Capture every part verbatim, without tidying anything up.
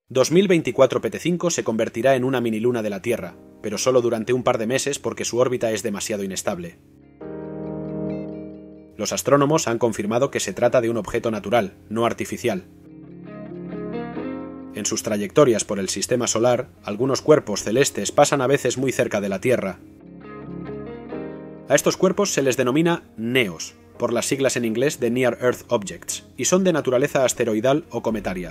dos mil veinticuatro P T cinco se convertirá en una miniluna de la Tierra, pero solo durante un par de meses porque su órbita es demasiado inestable. Los astrónomos han confirmado que se trata de un objeto natural, no artificial. En sus trayectorias por el sistema solar, algunos cuerpos celestes pasan a veces muy cerca de la Tierra. A estos cuerpos se les denomina NEOs, por las siglas en inglés de Near Earth Objects, y son de naturaleza asteroidal o cometaria.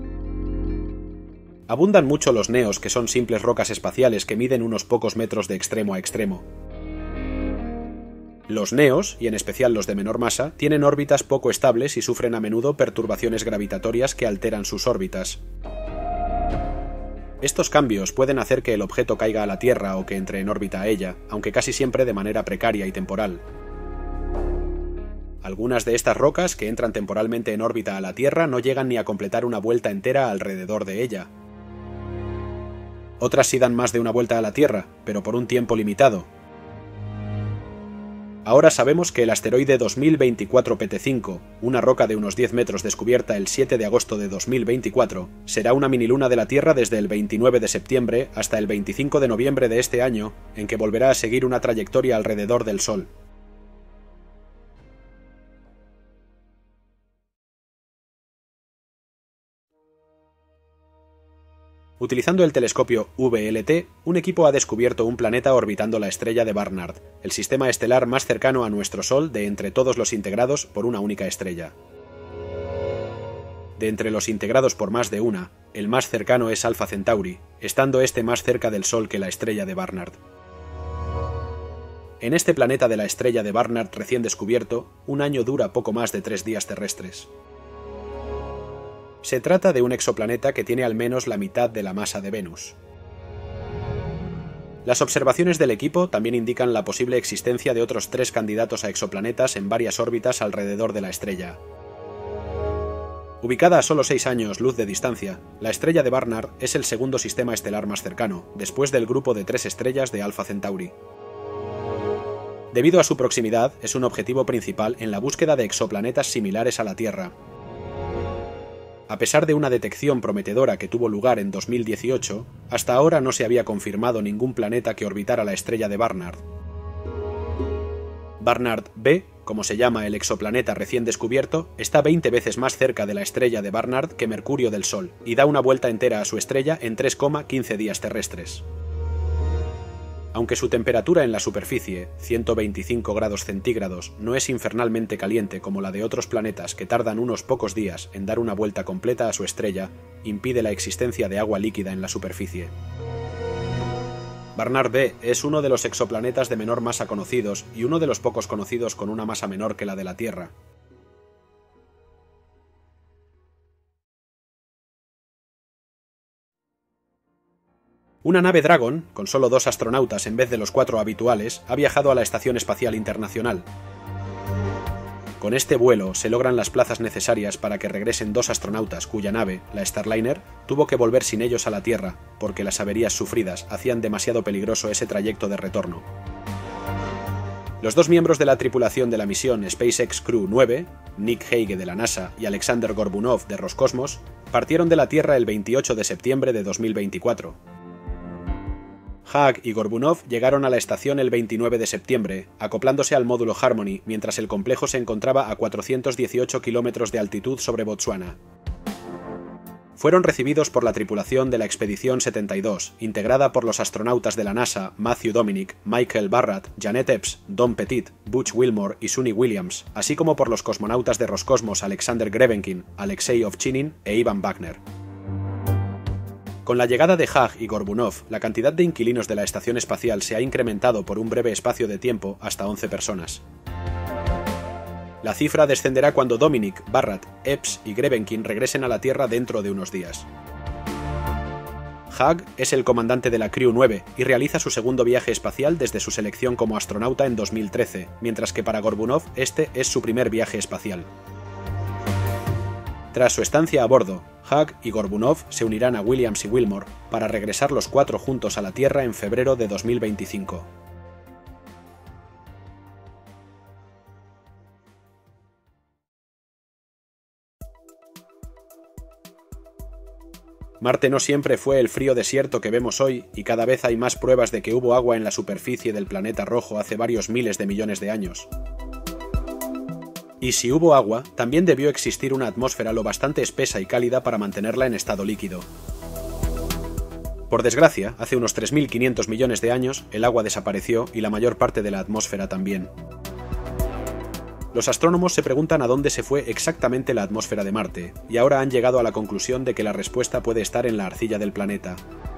Abundan mucho los NEOs, que son simples rocas espaciales que miden unos pocos metros de extremo a extremo. Los NEOs, y en especial los de menor masa, tienen órbitas poco estables y sufren a menudo perturbaciones gravitatorias que alteran sus órbitas. Estos cambios pueden hacer que el objeto caiga a la Tierra o que entre en órbita a ella, aunque casi siempre de manera precaria y temporal. Algunas de estas rocas que entran temporalmente en órbita a la Tierra no llegan ni a completar una vuelta entera alrededor de ella. Otras sí dan más de una vuelta a la Tierra, pero por un tiempo limitado. Ahora sabemos que el asteroide dos mil veinticuatro P T cinco, una roca de unos diez metros descubierta el siete de agosto de dos mil veinticuatro, será una miniluna de la Tierra desde el veintinueve de septiembre hasta el veinticinco de noviembre de este año, en que volverá a seguir una trayectoria alrededor del Sol. Utilizando el telescopio V L T, un equipo ha descubierto un planeta orbitando la estrella de Barnard, el sistema estelar más cercano a nuestro Sol de entre todos los integrados por una única estrella. De entre los integrados por más de una, el más cercano es Alpha Centauri, estando este más cerca del Sol que la estrella de Barnard. En este planeta de la estrella de Barnard recién descubierto, un año dura poco más de tres días terrestres. Se trata de un exoplaneta que tiene al menos la mitad de la masa de Venus. Las observaciones del equipo también indican la posible existencia de otros tres candidatos a exoplanetas en varias órbitas alrededor de la estrella. Ubicada a solo seis años luz de distancia, la estrella de Barnard es el segundo sistema estelar más cercano, después del grupo de tres estrellas de Alpha Centauri. Debido a su proximidad, es un objetivo principal en la búsqueda de exoplanetas similares a la Tierra. A pesar de una detección prometedora que tuvo lugar en dos mil dieciocho, hasta ahora no se había confirmado ningún planeta que orbitara la estrella de Barnard. Barnard B, como se llama el exoplaneta recién descubierto, está veinte veces más cerca de la estrella de Barnard que Mercurio del Sol, y da una vuelta entera a su estrella en tres coma quince días terrestres. Aunque su temperatura en la superficie, ciento veinticinco grados centígrados, no es infernalmente caliente como la de otros planetas que tardan unos pocos días en dar una vuelta completa a su estrella, impide la existencia de agua líquida en la superficie. Barnard B es uno de los exoplanetas de menor masa conocidos y uno de los pocos conocidos con una masa menor que la de la Tierra. Una nave Dragon, con solo dos astronautas en vez de los cuatro habituales, ha viajado a la Estación Espacial Internacional. Con este vuelo se logran las plazas necesarias para que regresen dos astronautas cuya nave, la Starliner, tuvo que volver sin ellos a la Tierra, porque las averías sufridas hacían demasiado peligroso ese trayecto de retorno. Los dos miembros de la tripulación de la misión SpaceX Crew nueve, Nick Hague de la NASA y Alexander Gorbunov de Roscosmos, partieron de la Tierra el veintiocho de septiembre de dos mil veinticuatro. Hague y Gorbunov llegaron a la estación el veintinueve de septiembre, acoplándose al módulo Harmony mientras el complejo se encontraba a cuatrocientos dieciocho kilómetros de altitud sobre Botsuana. Fueron recibidos por la tripulación de la Expedición setenta y dos, integrada por los astronautas de la NASA Matthew Dominic, Michael Barratt, Janet Epps, Don Petit, Butch Wilmore y Suni Williams, así como por los cosmonautas de Roscosmos Alexander Grebenkin, Alexei Ovchinin e Ivan Wagner. Con la llegada de Hague y Gorbunov, la cantidad de inquilinos de la estación espacial se ha incrementado por un breve espacio de tiempo hasta once personas. La cifra descenderá cuando Dominic, Barratt, Epps y Grebenkin regresen a la Tierra dentro de unos días. Hague es el comandante de la Crew nueve y realiza su segundo viaje espacial desde su selección como astronauta en dos mil trece, mientras que para Gorbunov este es su primer viaje espacial. Tras su estancia a bordo, Hague y Gorbunov se unirán a Williams y Wilmore para regresar los cuatro juntos a la Tierra en febrero de dos mil veinticinco. Marte no siempre fue el frío desierto que vemos hoy, y cada vez hay más pruebas de que hubo agua en la superficie del planeta rojo hace varios miles de millones de años. Y si hubo agua, también debió existir una atmósfera lo bastante espesa y cálida para mantenerla en estado líquido. Por desgracia, hace unos tres mil quinientos millones de años, el agua desapareció y la mayor parte de la atmósfera también. Los astrónomos se preguntan a dónde se fue exactamente la atmósfera de Marte, y ahora han llegado a la conclusión de que la respuesta puede estar en la arcilla del planeta.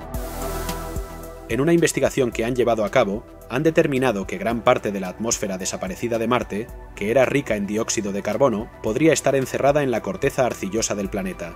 En una investigación que han llevado a cabo, han determinado que gran parte de la atmósfera desaparecida de Marte, que era rica en dióxido de carbono, podría estar encerrada en la corteza arcillosa del planeta.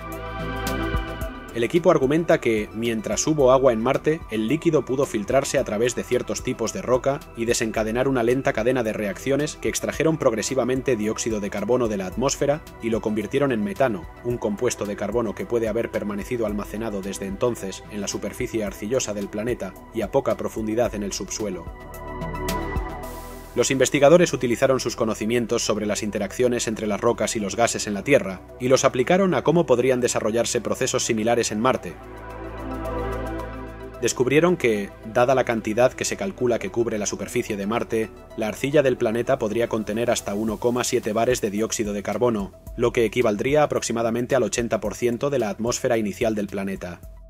El equipo argumenta que, mientras hubo agua en Marte, el líquido pudo filtrarse a través de ciertos tipos de roca y desencadenar una lenta cadena de reacciones que extrajeron progresivamente dióxido de carbono de la atmósfera y lo convirtieron en metano, un compuesto de carbono que puede haber permanecido almacenado desde entonces en la superficie arcillosa del planeta y a poca profundidad en el subsuelo. Los investigadores utilizaron sus conocimientos sobre las interacciones entre las rocas y los gases en la Tierra, y los aplicaron a cómo podrían desarrollarse procesos similares en Marte. Descubrieron que, dada la cantidad que se calcula que cubre la superficie de Marte, la arcilla del planeta podría contener hasta uno coma siete bares de dióxido de carbono, lo que equivaldría aproximadamente al ochenta por ciento de la atmósfera inicial del planeta.